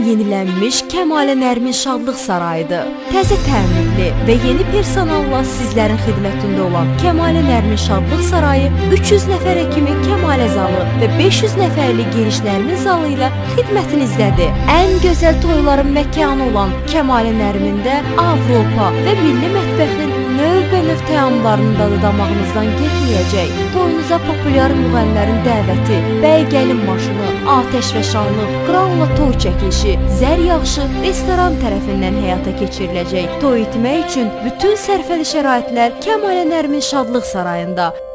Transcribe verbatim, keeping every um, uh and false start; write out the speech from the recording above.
yenilənmiş Kəmalə Nərmin Şadlıq Sarayıdır. Təzə təmirli və yeni personalla sizlərin xidmətində olan Kəmalə Nərmin Şadlıq Sarayı üç yüz nəfər həkimi Kəmalə zalı və beş yüz nəfərlik geniş Nərmin zalı ilə xidmətinizdədir. Ən gözəl toyların məkanı olan Kəmalə Nərmində Avropa və milli mətbəxin növbə-növ təamlarının dadı damağınızdan getməyəcək. Toyunuza populyar müğənnilərin dəvəti, bəy gəlin maşını, atəş və şanlıq, kralla toy çəkilişi, zər yağışı restoran tərəfindən həyata keçiriləcək. Toy etmək üçün bütün sərfəli şəraitlər Kəmalə Nərmin Şadlıq Sarayında.